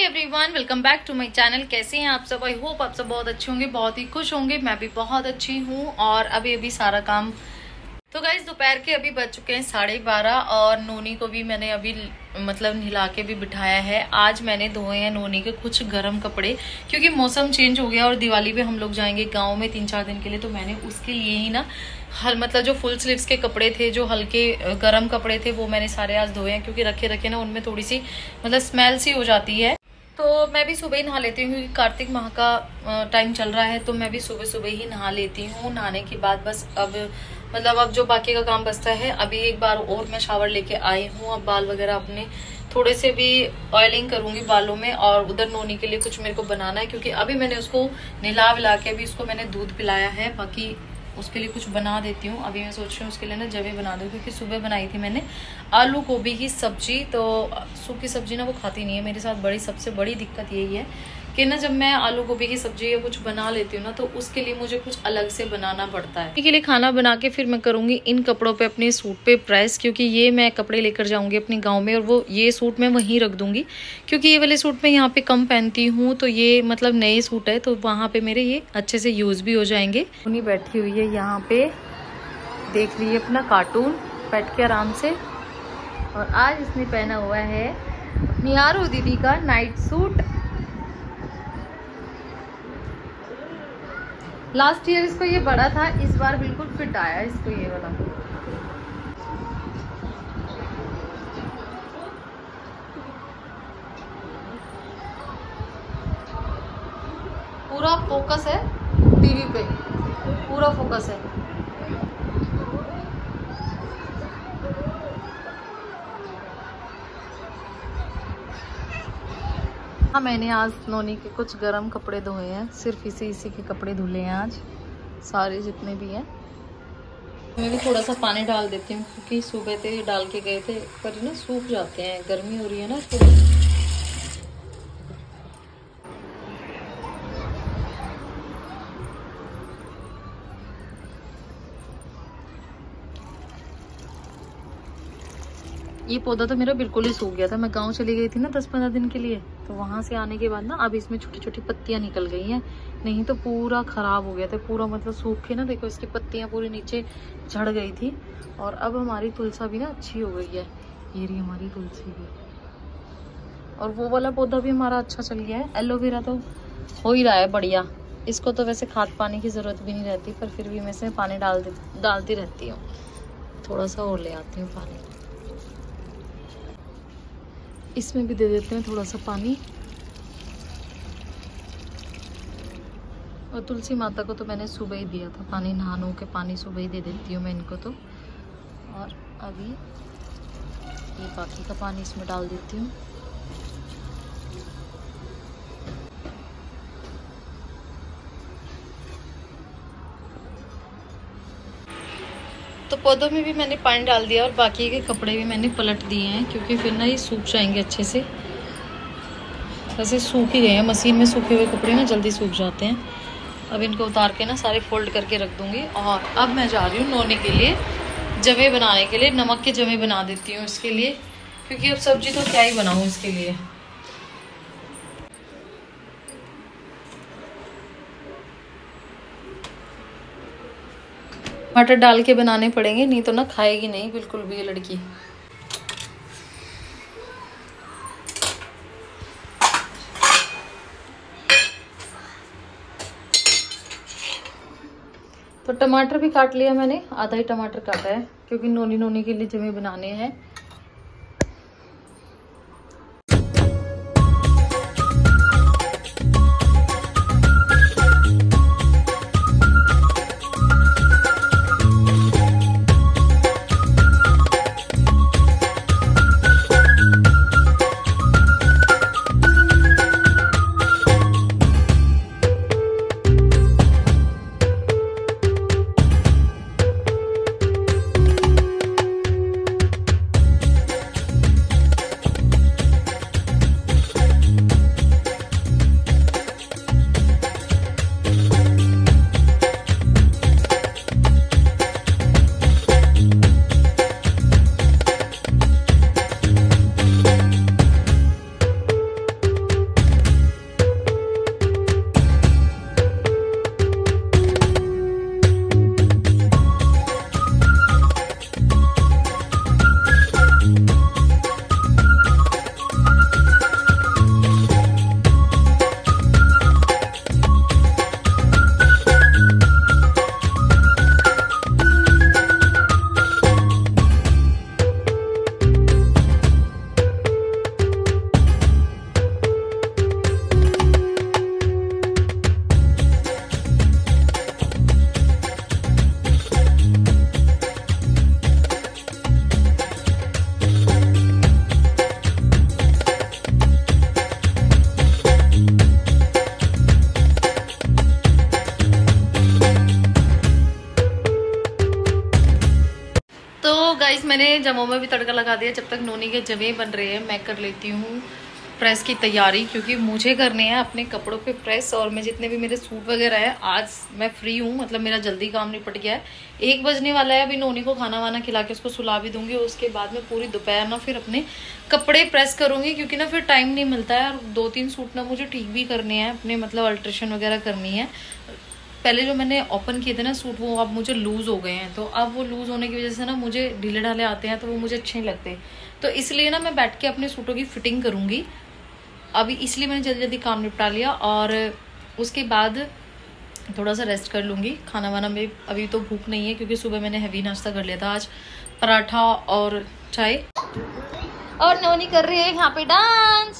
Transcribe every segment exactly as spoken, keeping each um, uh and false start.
Everyone, welcome back to my channel. कैसे हैं आप सब? आई होप आप सब बहुत अच्छे होंगे, बहुत ही खुश होंगे। मैं भी बहुत अच्छी हूँ। और अभी अभी सारा काम तो गाइस दोपहर के अभी बज चुके हैं साढ़े बारह और नोनी को भी मैंने अभी मतलब नहला के भी बिठाया है। आज मैंने धोए हैं नोनी के कुछ गर्म कपड़े, क्योंकि मौसम चेंज हो गया और दिवाली पे हम लोग जाएंगे गांव में तीन चार दिन के लिए। तो मैंने उसके लिए ही ना हल मतलब जो फुल स्लीव्स के कपड़े थे, जो हल्के गर्म कपड़े थे, वो मैंने सारे आज धोए हैं। क्योंकि रखे रखे ना उनमें थोड़ी सी मतलब स्मेल सी हो जाती है। तो मैं भी सुबह ही नहा लेती हूँ, क्योंकि कार्तिक माह का टाइम चल रहा है। तो मैं भी सुबह सुबह ही नहा लेती हूँ। नहाने के बाद बस अब मतलब अब जो बाकी का काम बचता है, अभी एक बार और मैं शावर लेके आई हूँ। अब बाल वगैरह अपने थोड़े से भी ऑयलिंग करूंगी बालों में। और उधर नोनी के लिए कुछ मेरे को बनाना है, क्योंकि अभी मैंने उसको नहला विला के अभी उसको मैंने दूध पिलाया है। बाकी उसके लिए कुछ बना देती हूँ। अभी मैं सोच रही हूँ उसके लिए ना जवे बना दूँ, क्योंकि सुबह बनाई थी मैंने आलू गोभी की सब्जी। तो सूखी सब्जी ना वो खाती नहीं है। मेरे साथ बड़ी सबसे बड़ी दिक्कत यही है कि ना जब मैं आलू गोभी की सब्जी या कुछ बना लेती हूँ ना, तो उसके लिए मुझे कुछ अलग से बनाना पड़ता है। इसके लिए खाना बना के फिर मैं करूँगी इन कपड़ों पे अपने सूट पे प्रेस, क्योंकि ये मैं कपड़े लेकर जाऊँगी अपने गाँव में। और वो ये सूट मैं वहीं रख दूँगी, क्योंकि ये वाले सूट मैं यहाँ पे कम पहनती हूँ। तो ये मतलब नए सूट है, तो वहाँ पे मेरे ये अच्छे से यूज़ भी हो जाएंगे। उन्हीं बैठी हुई है यहाँ पे, देख रही है अपना कार्टून बैठ के आराम से। और आज इसने पहना हुआ है अपनी आरू दीदी का नाइट सूट। लास्ट ईयर इसको ये बड़ा था, इस बार बिल्कुल फिट आया इसको ये वाला। पूरा फोकस है टीवी पे, पूरा फोकस है। हाँ, मैंने आज नोनी के कुछ गर्म कपड़े धोए हैं। सिर्फ इसी इसी के कपड़े धुले हैं आज, सारे जितने भी हैं। मैं भी थोड़ा सा पानी डाल देती हूँ, क्योंकि सुबह से डाल के गए थे पर ना सूख जाते हैं। गर्मी हो रही है ना तो ये पौधा तो मेरा बिल्कुल ही सूख गया था। मैं गांव चली गई थी ना दस पंद्रह दिन के लिए, तो वहां से आने के बाद ना अब इसमें छोटी छोटी पत्तियां निकल गई हैं। नहीं तो पूरा खराब हो गया था, पूरा मतलब सूख के ना देखो इसकी पत्तियां पूरी नीचे झड़ गई थी। और अब हमारी तुलसा भी ना अच्छी हो गई है। ये रही हमारी तुलसी भी। और वो वाला पौधा भी हमारा अच्छा चल गया है। एलोवेरा तो हो ही रहा है बढ़िया। इसको तो वैसे खाद पानी की जरूरत भी नहीं रहती, पर फिर भी मैं इसमें पानी डाल डालती रहती हूँ। थोड़ा सा और ले आती हूँ पानी, इसमें भी दे देते हैं थोड़ा सा पानी। और तुलसी माता को तो मैंने सुबह ही दिया था पानी, नहानों के पानी सुबह ही दे देती हूँ मैं इनको तो। और अभी ये बाकी का पानी इसमें डाल देती हूँ। तो पौधों में भी मैंने पानी डाल दिया और बाकी के कपड़े भी मैंने पलट दिए हैं, क्योंकि फिर ना ये सूख जाएंगे अच्छे से। वैसे सूख ही गए हैं, मशीन में सूखे हुए कपड़े ना जल्दी सूख जाते हैं। अब इनको उतार के ना सारे फोल्ड करके रख दूंगी। और अब मैं जा रही हूँ नोने के लिए जवे बनाने के लिए। नमक के जवे बना देती हूँ इसके लिए, क्योंकि अब सब्जी तो क्या ही बनाऊँ इसके लिए। मटर डाल के बनाने पड़ेंगे, नहीं तो ना खाएगी नहीं बिल्कुल भी ये लड़की। तो टमाटर भी काट लिया मैंने, आधा ही टमाटर काटा है, क्योंकि नोनी नोनी के लिए जमे बनाने हैं। मैंने जमों में भी तड़का लगा दिया। जब तक नोनी के जमे बन रहे हैं मैं कर लेती हूँ प्रेस की तैयारी, क्योंकि मुझे करने हैं अपने कपड़ों पे प्रेस। और मैं जितने भी मेरे सूट वगैरह हैं आज मैं फ्री हूँ, मतलब मेरा जल्दी काम निपट गया है। एक बजने वाला है, अभी नोनी को खाना वाना खिला के उसको सुला भी दूंगी। उसके बाद में पूरी दोपहर ना फिर अपने कपड़े प्रेस करूँगी, क्योंकि ना फिर टाइम नहीं मिलता है। और दो तीन सूट ना मुझे ठीक भी करने हैं अपने, मतलब अल्ट्रेशन वगैरह करनी है। पहले जो मैंने ओपन किए थे ना सूट वो अब मुझे लूज़ हो गए हैं, तो अब वो लूज़ होने की वजह से ना मुझे ढीले ढाले आते हैं, तो वो मुझे अच्छे नहीं लगते। तो इसलिए ना मैं बैठ के अपने सूटों की फिटिंग करूँगी अभी, इसलिए मैंने जल्दी जल्दी काम निपटा लिया। और उसके बाद थोड़ा सा रेस्ट कर लूँगी। खाना वाना में अभी तो भूख नहीं है, क्योंकि सुबह मैंने हैवी नाश्ता कर लिया था आज, पराठा और चाय। और नोनी कर रही है यहाँ पे डांस।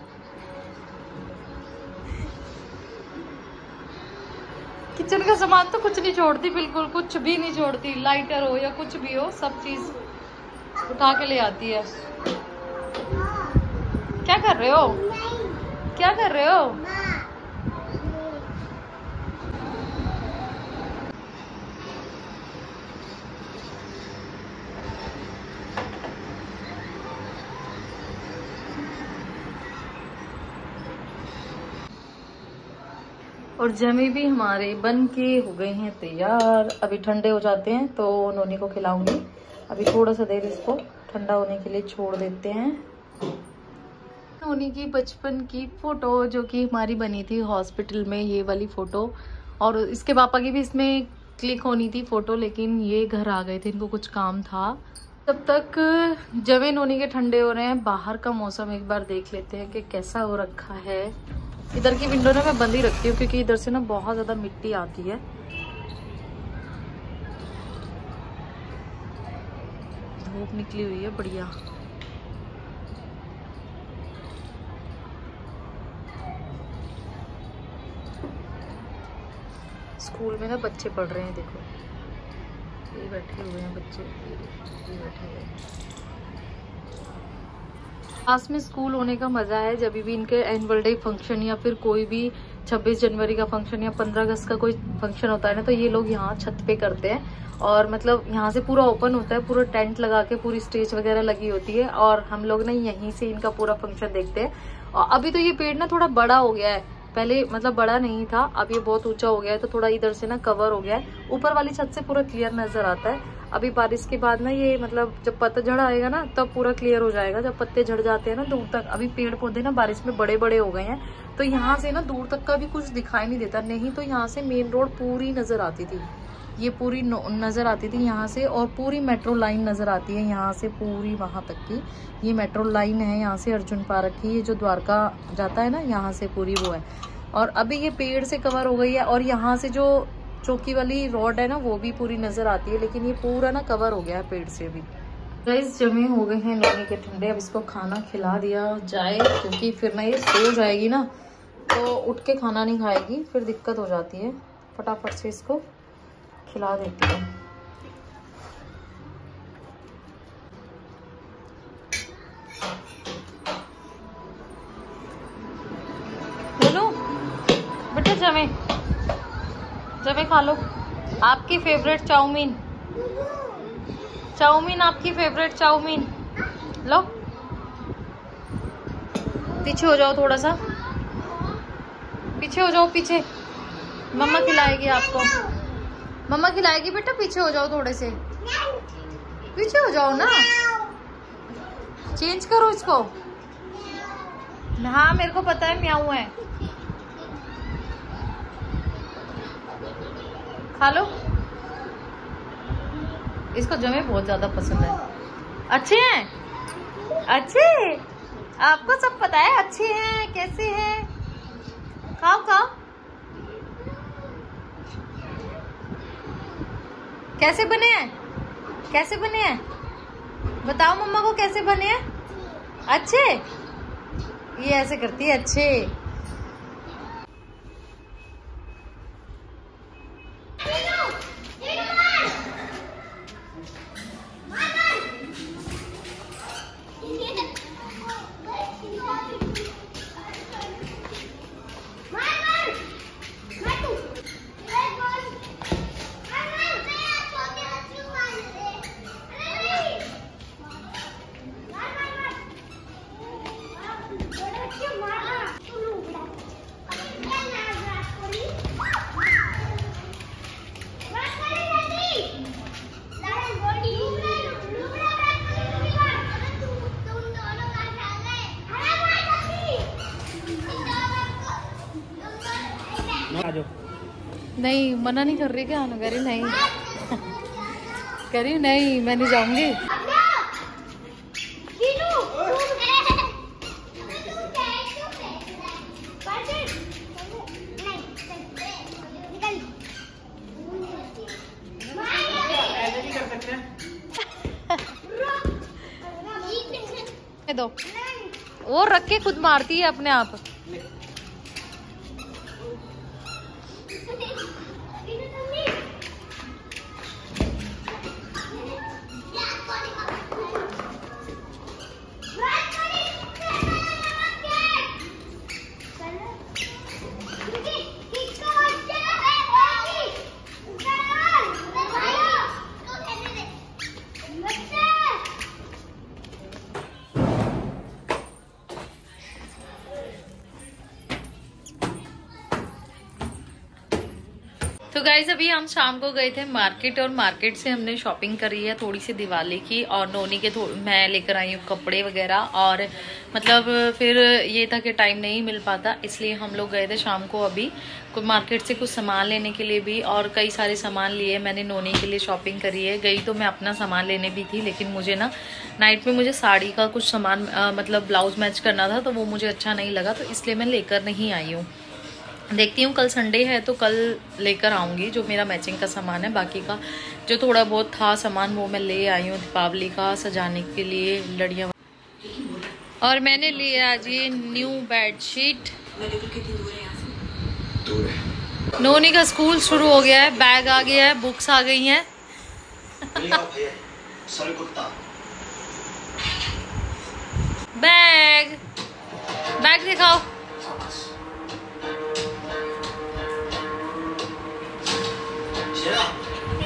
किचन का सामान तो कुछ नहीं छोड़ती, बिल्कुल कुछ भी नहीं छोड़ती। लाइटर हो या कुछ भी हो, सब चीज उठा के ले आती है। क्या कर रहे हो? क्या कर रहे हो? और जमे भी हमारे बन के हो गए हैं तैयार। अभी ठंडे हो जाते हैं तो नोनी को खिलाऊंगी। अभी थोड़ा सा देर इसको ठंडा होने के लिए छोड़ देते हैं। नोनी की बचपन की फोटो जो कि हमारी बनी थी हॉस्पिटल में, ये वाली फोटो। और इसके पापा की भी इसमें क्लिक होनी थी फोटो, लेकिन ये घर आ गए थे, इनको कुछ काम था। तब तक जमे नोनी के ठंडे हो रहे हैं। बाहर का मौसम एक बार देख लेते हैं कि कैसा हो रखा है। इधर की विंडो ना मैं बंद ही रखती हूँ, क्योंकि इधर से ना बहुत ज्यादा मिट्टी आती है। धूप निकली हुई है बढ़िया। स्कूल में ना बच्चे पढ़ रहे हैं, देखो ये बैठे हुए हैं बच्चे, ये बैठे हुए हैं। पास में स्कूल होने का मजा है जब भी इनके एनुअल डे फंक्शन या फिर कोई भी छब्बीस जनवरी का फंक्शन या पंद्रह अगस्त का कोई फंक्शन होता है ना, तो ये लोग यहाँ छत पे करते हैं। और मतलब यहाँ से पूरा ओपन होता है, पूरा टेंट लगा के पूरी स्टेज वगैरह लगी होती है, और हम लोग ना यहीं से इनका पूरा फंक्शन देखते हैं। और अभी तो ये पेड़ ना थोड़ा बड़ा हो गया है, पहले मतलब बड़ा नहीं था, अब ये बहुत ऊंचा हो गया है, तो थोड़ा इधर से ना कवर हो गया है। ऊपर वाली छत से पूरा क्लियर नजर आता है। अभी बारिश के बाद ना ये मतलब जब पतझड़ आएगा ना तब पूरा क्लियर हो जाएगा, जब पत्ते झड़ जाते हैं ना दूर तक। अभी पेड़ पौधे ना बारिश में बड़े बड़े हो गए हैं, तो यहाँ से ना दूर तक का भी कुछ दिखाई नहीं देता। नहीं तो यहाँ से मेन रोड पूरी नजर आती थी, ये पूरी नजर आती थी यहाँ से। और पूरी मेट्रो लाइन नजर आती है यहाँ से पूरी वहां तक की। ये मेट्रो लाइन है यहाँ से अर्जुन पार्क की, ये जो द्वारका जाता है ना यहाँ से पूरी वो है। और अभी ये पेड़ से कवर हो गई है, और यहाँ से जो चौकी वाली रोड है ना वो भी पूरी नजर आती है, लेकिन ये पूरा ना कवर हो गया है पेड़ से भी। गाइस जमे हो गए हैं नोनी के ठंडे। अब इसको खाना खिला दिया जाए, क्योंकि फिर ना ये सो जाएगी ना तो उठ के खाना नहीं खाएगी, फिर दिक्कत हो जाती है। फटाफट से इसको खिला देती हूँ। बोलो बेटा, जमे जमे खा लो। आपकी फेवरेट चाउमीन, चाउमीन आपकी फेवरेट चाउमीन लो। पीछे हो जाओ, थोड़ा सा पीछे हो जाओ, पीछे मम्मा खिलाएगी आपको, मम्मा खिलाएगी बेटा। पीछे हो जाओ, थोड़े से पीछे हो जाओ ना, चेंज करो इसको। हाँ मेरे को पता है म्याऊ है, खा लो। इसको जमे बहुत ज्यादा पसंद है। अच्छे हैं, अच्छे, आपको सब पता है अच्छे हैं कैसे हैं। खाओ खाओ। कैसे बने हैं, कैसे बने हैं बताओ मम्मा को, कैसे बने हैं? अच्छे, ये ऐसे करती है अच्छे। नहीं मना नहीं कर रही क्या? कह रही नहीं कह रही नहीं मैं नहीं जाऊंगी। दो वो रख के खुद मारती है अपने आप। तो गाइज अभी हम शाम को गए थे मार्केट और मार्केट से हमने शॉपिंग करी है थोड़ी सी दिवाली की, और नोनी के मैं लेकर आई हूँ कपड़े वगैरह। और मतलब फिर ये था कि टाइम नहीं मिल पाता, इसलिए हम लोग गए थे शाम को अभी मार्केट से कुछ सामान लेने के लिए भी, और कई सारे सामान लिए। मैंने नोनी के लिए शॉपिंग करी है। गई तो मैं अपना सामान लेने भी थी, लेकिन मुझे ना नाइट में मुझे साड़ी का कुछ सामान आ, मतलब ब्लाउज मैच करना था, तो वो मुझे अच्छा नहीं लगा, तो इसलिए मैं लेकर नहीं आई हूँ। देखती हूँ कल संडे है तो कल लेकर आऊँगी जो मेरा मैचिंग का सामान है। बाकी का जो थोड़ा बहुत था सामान वो मैं ले आई हूँ दीपावली का सजाने के लिए लड़ियाँ। और मैंने लिया आज ये न्यू बेडशीट। नोनी का स्कूल शुरू हो गया है, बैग आ गया है, बुक्स आ गई हैं। बैग बैग दिखाओ।